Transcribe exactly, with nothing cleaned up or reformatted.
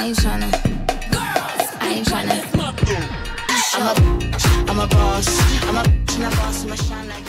ain't tryna, I ain't tryna. I'm a, I'm a boss, I'm a, and a boss, I'ma shine like